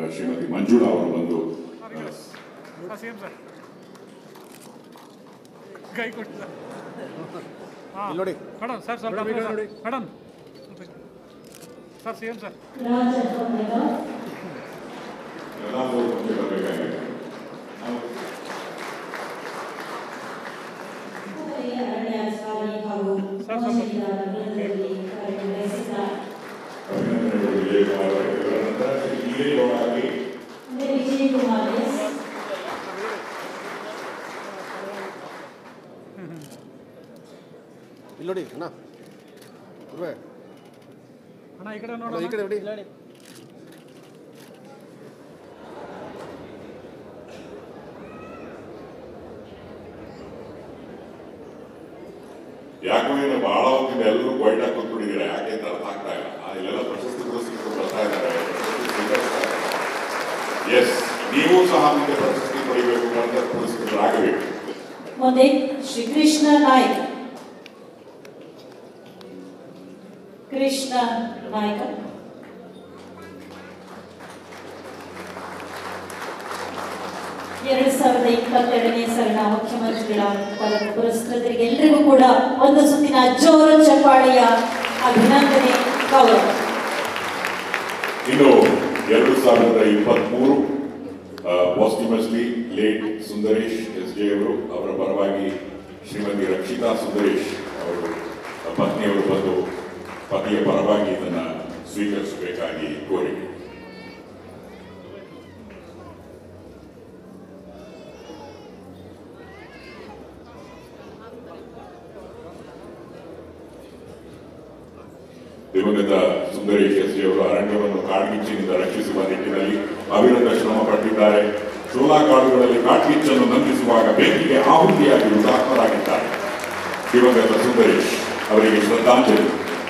ಶ್ರೀಮತಿ ಮಂಜುಳಾ ಅವರು ಬಂದು ನೋಡಿ ಮೇಡಮ್ ಸರ್ ಸ್ವಲ್ಪ ಮೇಡಮ್ ಸರ್ ಸಿಎಂ ಸರ್ ಇಲ್ಲಿ ನೋಡಿ ಅಣ್ಣ ಅಣ್ಣ ಈ ಕಡೆ ನೋಡ ಈ ಕಡೆ ನೋಡಿ ಯಾಕೋ ಏನು ಬಹಳ ಹೊತ್ತಿಂದ ಎಲ್ಲರೂ ವೈಟಾಗಿ ಕೂತ್ಬಿಟ್ಟಿದ್ದೀರಾ, ಯಾಕೆ ಅಂತ ಅರ್ಥ ಆಗ್ತಾ ಇಲ್ಲ. ಇಲ್ಲೆಲ್ಲ ಪ್ರಶಸ್ತಿ ಪುರಸ್ಕೃತರು ಬರ್ತಾ ಇದ್ದಾರೆ. ಎಸ್, ನೀವು ಸಹ ಮುಂದೆ ಪ್ರಶಸ್ತಿ ಪಡಿಬೇಕು ಅಂತ ಪುರಸ್ಕೃತರಾಗಬೇಕು. ಮುಂದೆ ಶ್ರೀ ಕೃಷ್ಣ ನಾಯ್ಕ. ಕೃಷ್ಣ ನಾಯ್ಕ 2022ನೇ ಸಾಲಿನ ಮುಖ್ಯಮಂತ್ರಿಗಳ ಪದಕ ಪುರಸ್ಕೃತರಿಗೆ ಎಲ್ಲರಿಗೂ ಕೂಡ ಒಂದು ಸುತ್ತಿನ ಜೋರು ಚಪ್ಪಾಳೆಯ ಅಭಿನಂದನೆ ಗೌರವ. ಇನ್ನು 2023 ಪಾಸ್ಟ್ಯೂಮಸ್ಲಿ ಲೇಟ್ ಸುಂದರೇಶ್ SJ ಅವರು, ಅವರ ಪರವಾಗಿ ಶ್ರೀಮತಿ ರಕ್ಷಿತಾ ಸುಂದರೇಶ್ ಅವರು ಪತ್ನಿಯವರು ಬಂದು ಪತಿಯ ಪರವಾಗಿ ಇದನ್ನು ಸ್ವೀಕರಿಸಬೇಕಾಗಿ ಕೋರಿಕೆ. ದಿವಂಗತ ಸುಂದರೇಶ್ SJ ಅವರು ಅರಣ್ಯವನ್ನು ಕಾಡ್ಗಿಚ್ಚಿನಿಂದ ರಕ್ಷಿಸುವ ನಿಟ್ಟಿನಲ್ಲಿ ಅವಿರತ ಶ್ರಮ ಪಟ್ಟಿದ್ದಾರೆ. ಶೋಲಾ ಕಾಡುಗಳಲ್ಲಿ ಕಾಡ್ಗಿಚ್ಚನ್ನು ನಂದಿಸುವಾಗ ಬೆಂಕಿಗೆ ಆಹುತಿಯಾಗಿ ಹುತಾತ್ಮರಾಗಿದ್ದಾರೆ. ದಿವಂಗತ ಸುಂದರೇಶ್ ಅವರಿಗೆ ಶ್ರದ್ಧಾಂಜಲಿ.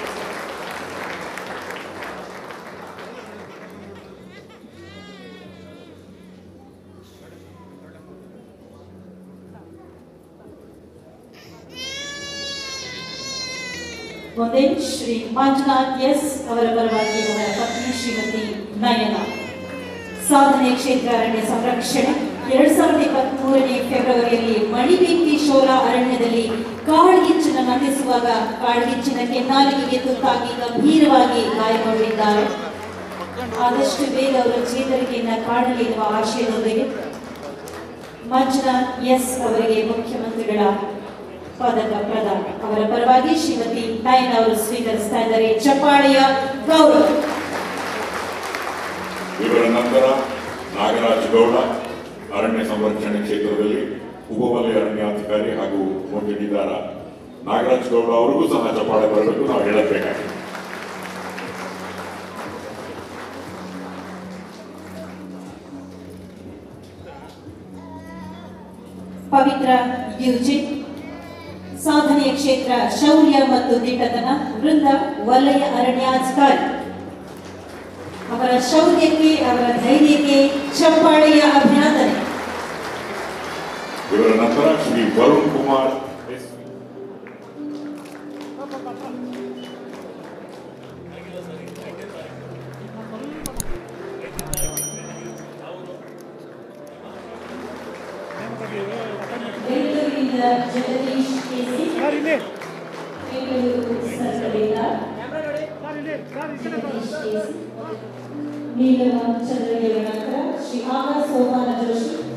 ಮುಂದೆ ಶ್ರೀ ಮಂಜುನಾಥ್ S ಅವರ ಪರವಾಗಿ ಅವರ ಪತ್ನಿ ಶ್ರೀಮತಿ ನಯನ. ಸಾಧನೆ ಕ್ಷೇತ್ರ ಅರಣ್ಯ ಸಂರಕ್ಷಣೆ 2023ನೇ ಫೆಬ್ರವರಿಯಲ್ಲಿ ಮಣಿಬೆಂಕಿ ಶೋಲಾ ಅರಣ್ಯದಲ್ಲಿ ಕಾಡ್ಗಿಚ್ಚನ್ನು ನಂದಿಸುವಾಗ ಕಾಡ್ಗಿಚ್ಚಿನ ಕೆನ್ನಾಲಿಗೆಗೆ ತುತ್ತಾಗಿ ಗಂಭೀರವಾಗಿ ಗಾಯಗೊಂಡಿದ್ದಾರೆ. ಆದಷ್ಟು ಬೇಗ ಅವರ ಚೇತರಿಕೆಯನ್ನ ಕಾಣಲಿ ಎನ್ನುವ ಆಶಯದೊಂದಿಗೆ ಮಂಜುನಾಥ್ S ಅವರಿಗೆ ಮುಖ್ಯಮಂತ್ರಿಗಳ ಪದಕ ಪ್ರದಾನ. ಅವರ ಪರವಾಗಿ ಶ್ರೀಮತಿ ನಯನ ಅವರು ಸ್ವೀಕರಿಸ್ತಾ ಇದ್ದಾರೆ. ಚಪ್ಪಾಳೆಯ ಗೌರವ. ಇವರ ನಂತರ ನಾಗರಾಜ್ ಗೌಡ ಅರಣ್ಯ ಸಂರಕ್ಷಣೆ ಕ್ಷೇತ್ರದಲ್ಲಿ ಉಪವಲಯ ಅರಣ್ಯಾಧಿಕಾರಿ ಹಾಗೂ ಮುಖ್ಯನಿದಾರ ನಾಗರಾಜ್ ಗೌಡ ಅವರಿಗೂ ಸಹ ಚಪ್ಪಾಳೆ ಬರಬೇಕು, ನಾವು ಹೇಳಬೇಕಾಗಿದೆ. ಪವಿತ್ರ ಯುಜಿ ಸಾಧನೆಯ ಕ್ಷೇತ್ರ ಶೌರ್ಯ ಮತ್ತು ದಿಟ್ಟತನ ವೃಂದ ವಲಯ ಅರಣ್ಯಾಧಿಕಾರಿ. ಅವರ ಶೌರ್ಯಕ್ಕೆ ಅವರ ಧೈರ್ಯಕ್ಕೆ ಚಪ್ಪಾಳೆಯ ಅಭಿನಂದನೆ. ಇವರ ನಂತರ ಶ್ರೀ ವರುಣ್ ಕುಮಾರ್ ಎಸ್. ಬೆಂಗಳೂರಿನ ಜಗದೀಶ್ ಕೆಸಿ, ಬೆಂಗಳೂರು ಸರ್ಕಲಿಂದ ನೀಲಮ ಚಂದ್ರದೇವರ ನಂತರ ಶ್ರೀ ಆಗ ಸೋಮಾನ ಜೋಶಿ,